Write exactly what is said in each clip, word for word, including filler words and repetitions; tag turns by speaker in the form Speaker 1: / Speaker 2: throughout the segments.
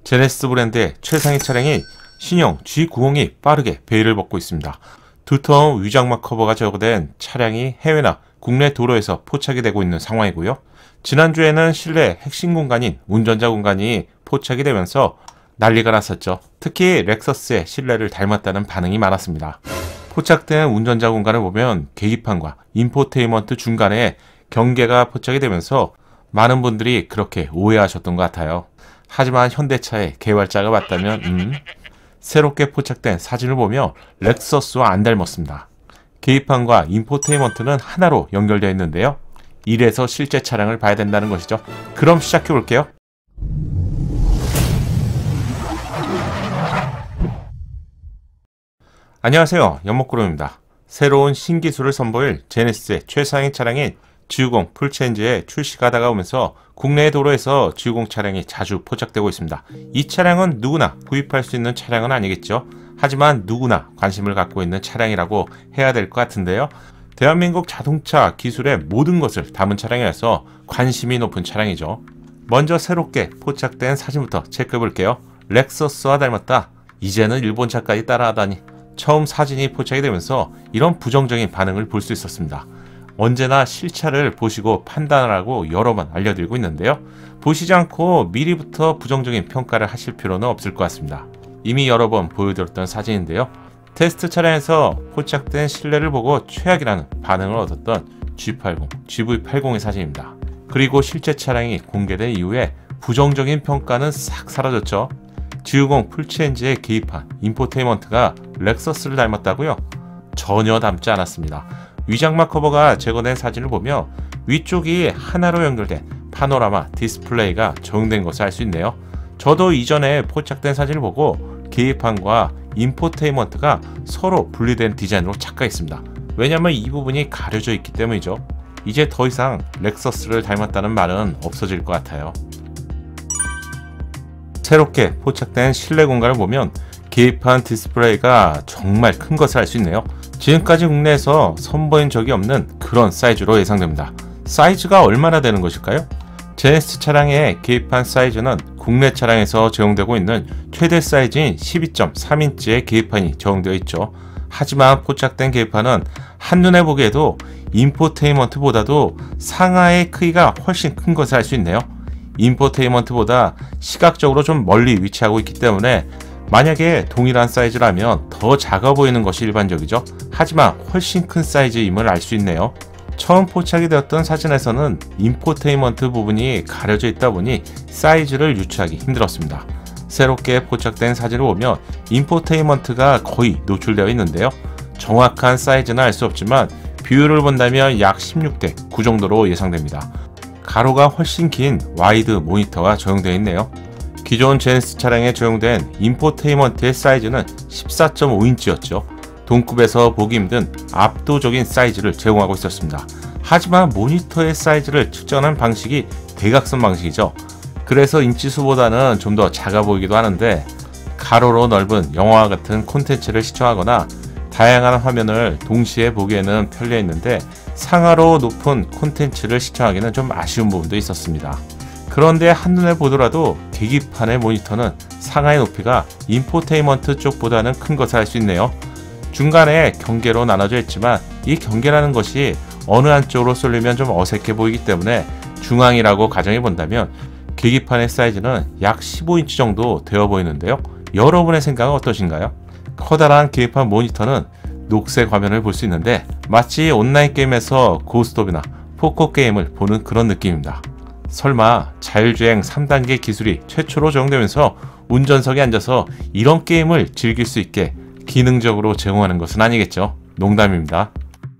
Speaker 1: 제네시스 브랜드의 최상위 차량인 신형 지 구십이 빠르게 베일을 벗고 있습니다. 두터운 위장막 커버가 제거된 차량이 해외나 국내 도로에서 포착이 되고 있는 상황이고요. 지난주에는 실내 핵심 공간인 운전자 공간이 포착이 되면서 난리가 났었죠. 특히 렉서스의 실내를 닮았다는 반응이 많았습니다. 포착된 운전자 공간을 보면 계기판과 인포테인먼트 중간에 경계가 포착이 되면서 많은 분들이 그렇게 오해하셨던 것 같아요. 하지만 현대차의 개발자가 맞다면 음, 새롭게 포착된 사진을 보며 렉서스와 안 닮았습니다. 계기판과 인포테인먼트는 하나로 연결되어 있는데요. 이래서 실제 차량을 봐야 된다는 것이죠. 그럼 시작해 볼게요. 안녕하세요, 연목구름입니다. 새로운 신기술을 선보일 제네시스의 최상위 차량인 지 구십 풀체인지의 출시가 다가오면서 국내 도로에서 지 구십 차량이 자주 포착되고 있습니다. 이 차량은 누구나 구입할 수 있는 차량은 아니겠죠. 하지만 누구나 관심을 갖고 있는 차량이라고 해야 될 것 같은데요. 대한민국 자동차 기술의 모든 것을 담은 차량이라서 관심이 높은 차량이죠. 먼저 새롭게 포착된 사진부터 체크해 볼게요. 렉서스와 닮았다. 이제는 일본차까지 따라하다니. 처음 사진이 포착이 되면서 이런 부정적인 반응을 볼 수 있었습니다. 언제나 실차를 보시고 판단하라고 여러 번 알려드리고 있는데요. 보시지 않고 미리부터 부정적인 평가를 하실 필요는 없을 것 같습니다. 이미 여러 번 보여드렸던 사진인데요. 테스트 차량에서 포착된 실내를 보고 최악이라는 반응을 얻었던 지 팔십, 지 브이 팔십의 사진입니다. 그리고 실제 차량이 공개된 이후에 부정적인 평가는 싹 사라졌죠. 지 구십 풀체인지의 계기판, 인포테인먼트가 렉서스를 닮았다고요? 전혀 닮지 않았습니다. 위장막 커버가 제거된 사진을 보며 위쪽이 하나로 연결된 파노라마 디스플레이가 적용된 것을 알 수 있네요. 저도 이전에 포착된 사진을 보고 계기판과 인포테인먼트가 서로 분리된 디자인으로 착각했습니다. 왜냐하면 이 부분이 가려져 있기 때문이죠. 이제 더 이상 렉서스를 닮았다는 말은 없어질 것 같아요. 새롭게 포착된 실내 공간을 보면 계기판 디스플레이가 정말 큰 것을 알 수 있네요. 지금까지 국내에서 선보인 적이 없는 그런 사이즈로 예상됩니다. 사이즈가 얼마나 되는 것일까요? 제네시스 차량의 계기판 사이즈는 국내 차량에서 제공되고 있는 최대 사이즈인 십이 점 삼 인치의 계기판이 제공되어 있죠. 하지만 포착된 계기판은 한눈에 보기에도 인포테인먼트보다도 상하의 크기가 훨씬 큰 것을 알 수 있네요. 인포테인먼트보다 시각적으로 좀 멀리 위치하고 있기 때문에 만약에 동일한 사이즈라면 더 작아 보이는 것이 일반적이죠. 하지만 훨씬 큰 사이즈임을 알 수 있네요. 처음 포착이 되었던 사진에서는 인포테인먼트 부분이 가려져 있다 보니 사이즈를 유추하기 힘들었습니다. 새롭게 포착된 사진을 보면 인포테인먼트가 거의 노출되어 있는데요. 정확한 사이즈는 알 수 없지만 비율을 본다면 약 십육 대 구 정도로 예상됩니다. 가로가 훨씬 긴 와이드 모니터가 적용되어 있네요. 기존 제네시스 차량에 적용된 인포테인먼트의 사이즈는 십사 점 오 인치였죠. 동급에서 보기 힘든 압도적인 사이즈를 제공하고 있었습니다. 하지만 모니터의 사이즈를 측정하는 방식이 대각선 방식이죠. 그래서 인치수보다는 좀 더 작아 보이기도 하는데 가로로 넓은 영화와 같은 콘텐츠를 시청하거나 다양한 화면을 동시에 보기에는 편리했는데 상하로 높은 콘텐츠를 시청하기는 좀 아쉬운 부분도 있었습니다. 그런데 한눈에 보더라도 계기판의 모니터는 상하의 높이가 인포테인먼트 쪽보다는 큰 것을 알 수 있네요. 중간에 경계로 나눠져 있지만 이 경계라는 것이 어느 한쪽으로 쏠리면 좀 어색해 보이기 때문에 중앙이라고 가정해 본다면 계기판의 사이즈는 약 십오 인치 정도 되어 보이는데요. 여러분의 생각은 어떠신가요? 커다란 계기판 모니터는 녹색 화면을 볼 수 있는데 마치 온라인 게임에서 고스톱이나 포커 게임을 보는 그런 느낌입니다. 설마 자율주행 삼 단계 기술이 최초로 적용되면서 운전석에 앉아서 이런 게임을 즐길 수 있게 기능적으로 제공하는 것은 아니겠죠? 농담입니다.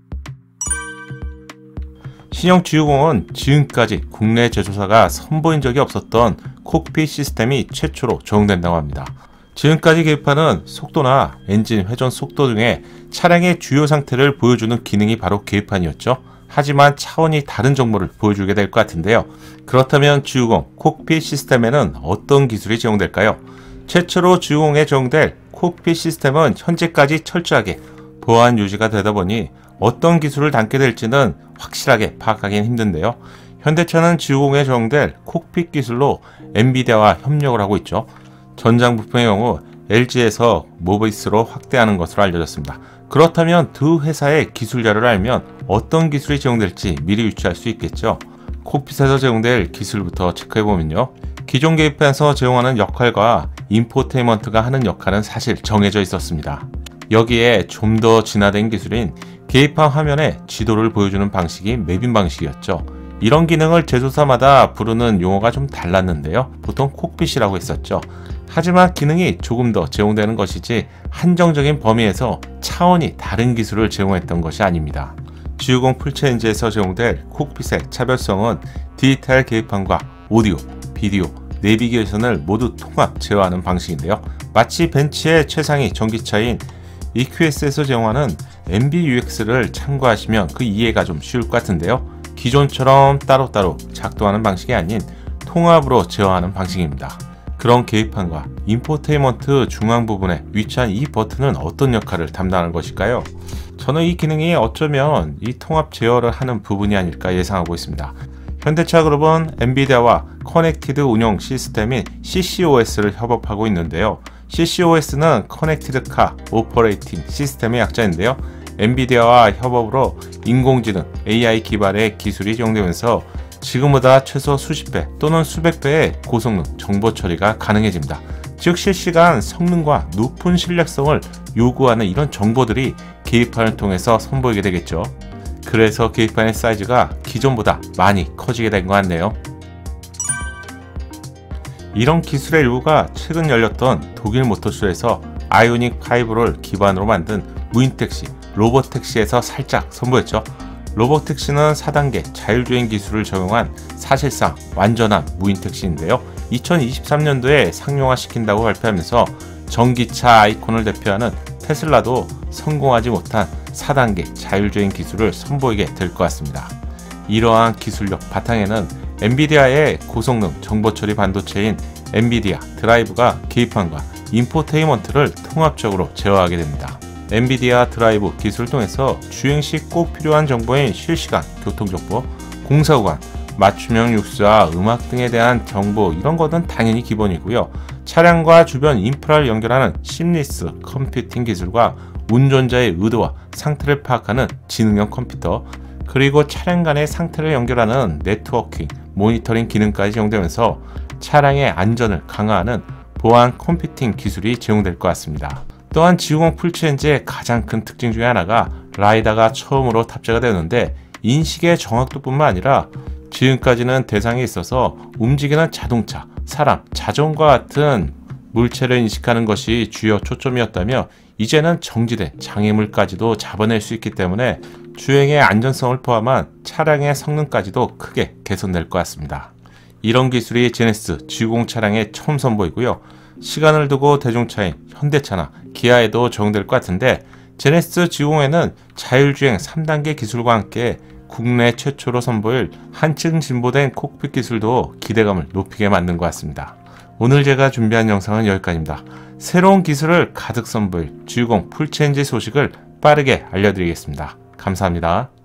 Speaker 1: 신형 지 구십은 지금까지 국내 제조사가 선보인 적이 없었던 콕핏 시스템이 최초로 적용된다고 합니다. 지금까지 계기판은 속도나 엔진 회전 속도 등의 차량의 주요 상태를 보여주는 기능이 바로 계기판이었죠. 하지만 차원이 다른 정보를 보여주게 될 것 같은데요. 그렇다면 지 구십 콕핏 시스템에는 어떤 기술이 제공될까요? 최초로 지 구십에 적용될 콕핏 시스템은 현재까지 철저하게 보안 유지가 되다 보니 어떤 기술을 담게 될지는 확실하게 파악하기는 힘든데요. 현대차는 지 구십에 적용될 콕핏 기술로 엔비디아와 협력을 하고 있죠. 전장 부품의 경우 엘지에서 모비스로 확대하는 것으로 알려졌습니다. 그렇다면 두 회사의 기술 자료를 알면 어떤 기술이 제공될지 미리 유추할 수 있겠죠. 콕핏에서 제공될 기술부터 체크해보면요. 기존 계기판에서 제공하는 역할과 인포테인먼트가 하는 역할은 사실 정해져 있었습니다. 여기에 좀 더 진화된 기술인 계기판 화면에 지도를 보여주는 방식이 맵인 방식이었죠. 이런 기능을 제조사마다 부르는 용어가 좀 달랐는데요. 보통 콕핏이라고 했었죠. 하지만 기능이 조금 더 제공되는 것이지 한정적인 범위에서 차원이 다른 기술을 제공했던 것이 아닙니다. 지 육십 풀체인지에서 제공될 콕핏의 차별성은 디지털 계기판과 오디오, 비디오, 내비게이션을 모두 통합 제어하는 방식인데요. 마치 벤츠의 최상위 전기차인 이큐에스에서 제공하는 엠비유엑스를 참고하시면 그 이해가 좀 쉬울 것 같은데요. 기존처럼 따로따로 작동하는 방식이 아닌 통합으로 제어하는 방식입니다. 그런 계기판과 인포테인먼트 중앙 부분에 위치한 이 버튼은 어떤 역할을 담당하는 것일까요? 저는 이 기능이 어쩌면 이 통합 제어를 하는 부분이 아닐까 예상하고 있습니다. 현대차 그룹은 엔비디아와 커넥티드 운영 시스템인 씨씨오에스를 협업하고 있는데요. 씨씨오에스는 커넥티드 카 오퍼레이팅 시스템의 약자인데요. 엔비디아와 협업으로 인공지능 에이아이 기반의 기술이 적용되면서 지금보다 최소 수십 배 또는 수백 배의 고성능 정보 처리가 가능해집니다. 즉 실시간 성능과 높은 신뢰성을 요구하는 이런 정보들이 계기판을 통해서 선보이게 되겠죠. 그래서 계기판의 사이즈가 기존보다 많이 커지게 된 것 같네요. 이런 기술의 일부가 최근 열렸던 독일 모터쇼에서 아이오닉 파이브를 기반으로 만든 무인택시, 로봇택시에서 살짝 선보였죠. 로봇택시는 사 단계 자율주행 기술을 적용한 사실상 완전한 무인택시인데요. 이천이십삼 년도에 상용화시킨다고 발표하면서 전기차 아이콘을 대표하는 테슬라도 성공하지 못한 사 단계 자율주행 기술을 선보이게 될 것 같습니다. 이러한 기술력 바탕에는 엔비디아의 고성능 정보처리 반도체인 엔비디아 드라이브가 계기판과 인포테인먼트를 통합적으로 제어하게 됩니다. 엔비디아 드라이브 기술을 통해서 주행 시 꼭 필요한 정보인 실시간 교통정보, 공사구간, 맞춤형 뉴스와 음악 등에 대한 정보 이런 것은 당연히 기본이고요. 차량과 주변 인프라를 연결하는 심리스 컴퓨팅 기술과 운전자의 의도와 상태를 파악하는 지능형 컴퓨터, 그리고 차량 간의 상태를 연결하는 네트워킹, 모니터링 기능까지 제공되면서 차량의 안전을 강화하는 보안 컴퓨팅 기술이 제공될 것 같습니다. 또한 지 육십 풀체인지의 가장 큰 특징 중에 하나가 라이다가 처음으로 탑재가 되었는데 인식의 정확도뿐만 아니라 지금까지는 대상에 있어서 움직이는 자동차, 사람, 자전거 같은 물체를 인식하는 것이 주요 초점이었다며 이제는 정지된 장애물까지도 잡아낼 수 있기 때문에 주행의 안전성을 포함한 차량의 성능까지도 크게 개선될 것 같습니다. 이런 기술이 제네시스 지 육십 차량에 처음 선보이고요. 시간을 두고 대중차인 현대차나 기아에도 적용될 것 같은데 제네시스 지 육십에는 자율주행 삼 단계 기술과 함께 국내 최초로 선보일 한층 진보된 콕핏 기술도 기대감을 높이게 만든 것 같습니다. 오늘 제가 준비한 영상은 여기까지입니다. 새로운 기술을 가득 선보일 지 육십 풀체인지 소식을 빠르게 알려드리겠습니다. 감사합니다.